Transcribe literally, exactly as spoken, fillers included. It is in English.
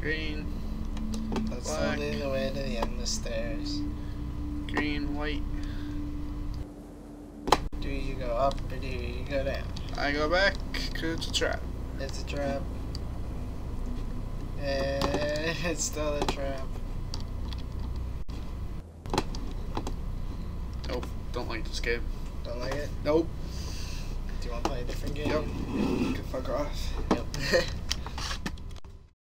Green. That's Black. only the way to the end of the stairs. Green, white. Do you go up or do you go down? I go back, cause it's a trap. It's a trap. And it's still a trap. Nope, don't like this game. Don't like it? Nope. Do you want to play a different game? Yep. You can fuck off. Yep.